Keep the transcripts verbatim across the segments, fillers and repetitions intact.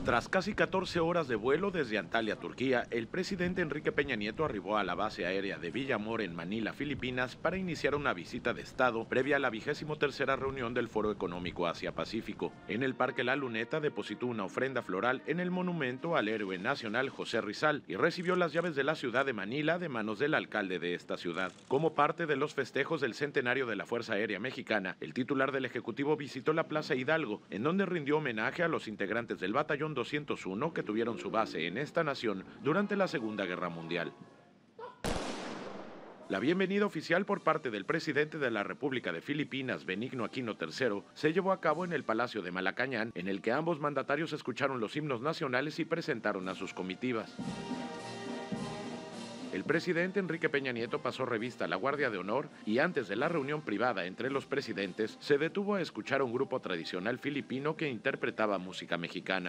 Tras casi catorce horas de vuelo desde Antalya, Turquía, el presidente Enrique Peña Nieto arribó a la base aérea de Villamor en Manila, Filipinas, para iniciar una visita de Estado previa a la vigésimo tercera reunión del Foro Económico Asia-Pacífico. En el Parque La Luneta depositó una ofrenda floral en el monumento al héroe nacional José Rizal y recibió las llaves de la ciudad de Manila de manos del alcalde de esta ciudad. Como parte de los festejos del centenario de la Fuerza Aérea Mexicana, el titular del Ejecutivo visitó la Plaza Hidalgo, en donde rindió homenaje a los integrantes del Batallón doscientos uno que tuvieron su base en esta nación durante la Segunda Guerra Mundial. La bienvenida oficial por parte del presidente de la República de Filipinas, Benigno Aquino tercero, se llevó a cabo en el Palacio de Malacañán, en el que ambos mandatarios escucharon los himnos nacionales y presentaron a sus comitivas. El presidente Enrique Peña Nieto pasó revista a la Guardia de Honor y antes de la reunión privada entre los presidentes, se detuvo a escuchar a un grupo tradicional filipino que interpretaba música mexicana.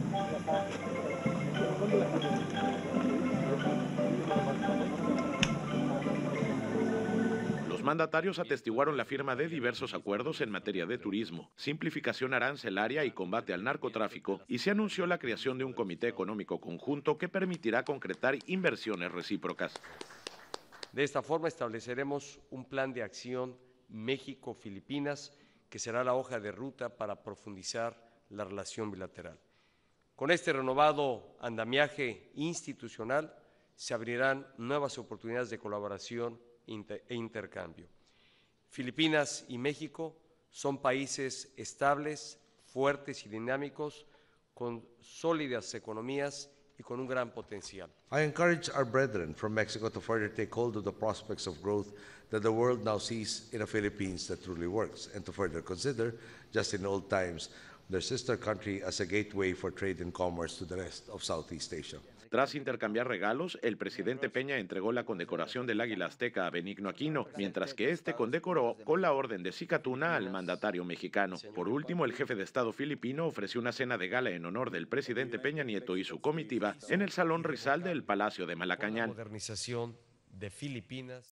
Los mandatarios atestiguaron la firma de diversos acuerdos en materia de turismo, simplificación arancelaria y combate al narcotráfico, y se anunció la creación de un comité económico conjunto que permitirá concretar inversiones recíprocas. De esta forma estableceremos un plan de acción México-Filipinas que será la hoja de ruta para profundizar la relación bilateral. Con este renovado andamiaje institucional se abrirán nuevas oportunidades de colaboración e intercambio. Filipinas y México son países estables, fuertes y dinámicos, con sólidas economías y con un gran potencial. I encourage our brethren from Mexico to further take hold of the prospects of growth that the world now sees in a Philippines that truly works, and to further consider, just in old times, their sister country as a gateway for trade and commerce to the rest of Southeast Asia. Tras intercambiar regalos, el presidente Peña entregó la condecoración del Águila Azteca a Benigno Aquino, mientras que este condecoró con la Orden de Zicatuna al mandatario mexicano. Por último, el jefe de Estado filipino ofreció una cena de gala en honor del presidente Peña Nieto y su comitiva en el Salón Rizal del Palacio de Malacañán. Modernización de Filipinas.